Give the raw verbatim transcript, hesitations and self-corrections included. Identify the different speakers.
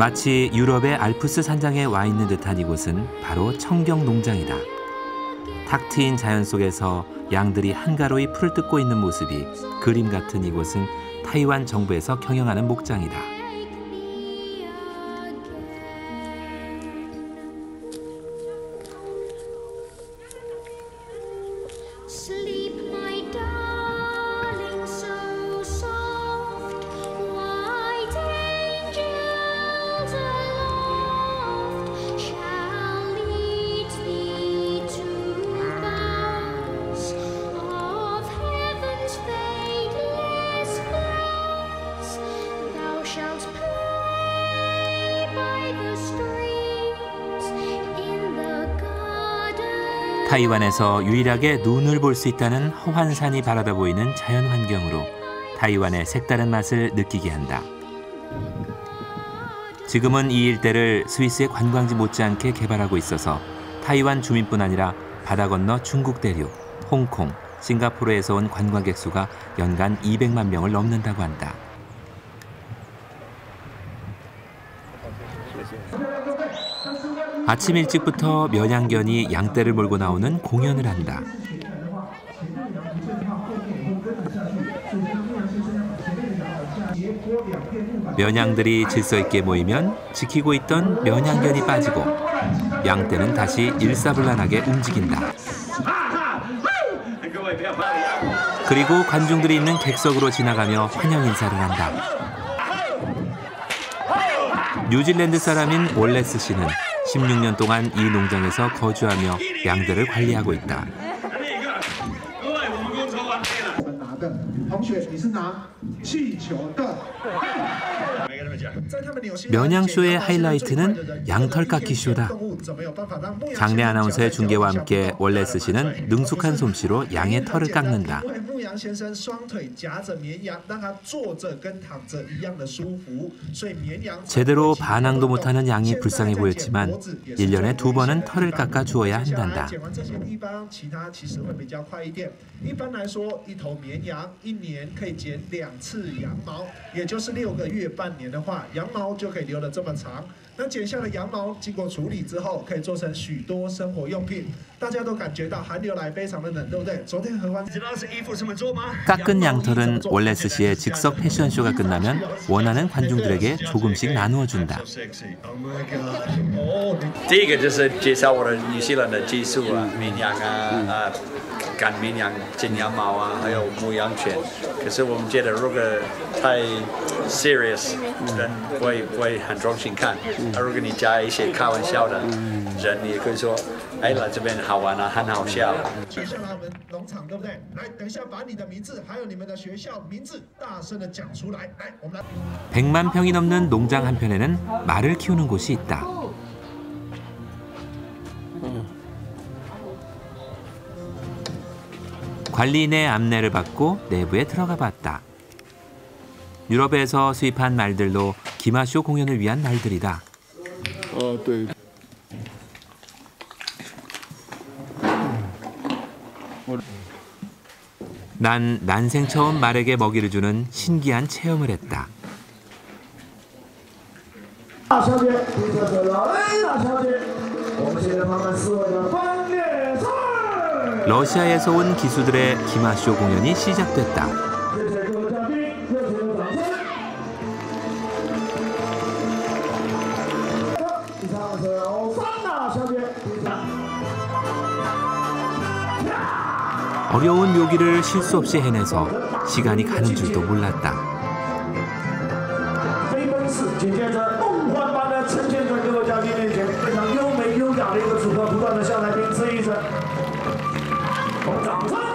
Speaker 1: 마치 유럽의 알프스 산장에 와 있는 듯한 이곳은 바로 청경 농장이다. 탁 트인 자연 속에서 양들이 한가로이 풀을 뜯고 있는 모습이 그림 같은 이곳은 타이완 정부에서 경영하는 목장이다. 타이완에서 유일하게 눈을 볼 수 있다는 허환산이 바라다 보이는 자연 환경으로 타이완의 색다른 맛을 느끼게 한다. 지금은 이 일대를 스위스의 관광지 못지않게 개발하고 있어서 타이완 주민뿐 아니라 바다 건너 중국 대륙, 홍콩, 싱가포르에서 온 관광객 수가 연간 이백만 명을 넘는다고 한다. 아침 일찍부터 면양견이 양떼를 몰고 나오는 공연을 한다. 면양들이 질서 있게 모이면 지키고 있던 면양견이 빠지고 양떼는 다시 일사불란하게 움직인다. 그리고 관중들이 있는 객석으로 지나가며 환영 인사를 한다. 뉴질랜드 사람인 월레스 씨는 십육 년 동안 이 농장에서 거주하며 양들을 관리하고 있다. 면양쇼의 하이라이트는 양털 깎기 쇼다. 장래 아나운서의 중계와 함께 월레스 씨는 능숙한 솜씨로 양의 털을 깎는다. 제대로 반항도 못하는 양이 불쌍해 보였지만 일 년에 두 번은 털을 깎아 주어야 한단다. 깎은 양털은 월레스 씨의 즉석 패션쇼가 끝나면 원하는 관중들에게 조금씩 나누어 준다.
Speaker 2: 第一个就是介绍我的纽西兰的技术啊，绵羊啊，啊，赶绵羊、剪羊毛啊，还有牧羊犬。可是我们觉得如果太 serious， 人不会不会很专心看。如果你加一些开玩笑的，人也可以说，哎，来这边好玩啊，很好笑。接下来我们农场对不对？来，等一下把你的名字还有你们的学校名字大声的讲出来。来，我们来。
Speaker 1: 백만 평이 넘는 농장 한편에는 말을 키우는 곳이 있다. 관리인의 안내를 받고 내부에 들어가 봤다. 유럽에서 수입한 말들로 기마쇼 공연을 위한 말들이다.
Speaker 3: 어, 네.
Speaker 1: 난 난생 처음 말에게 먹이를 주는 신기한 체험을 했다. 러시아에서 온 기수들의 기마쇼 공연이 시작됐다. 어려운 묘기를 실수 없이 해내서 시간이 가는 줄도 몰랐다.
Speaker 4: 감사합니다.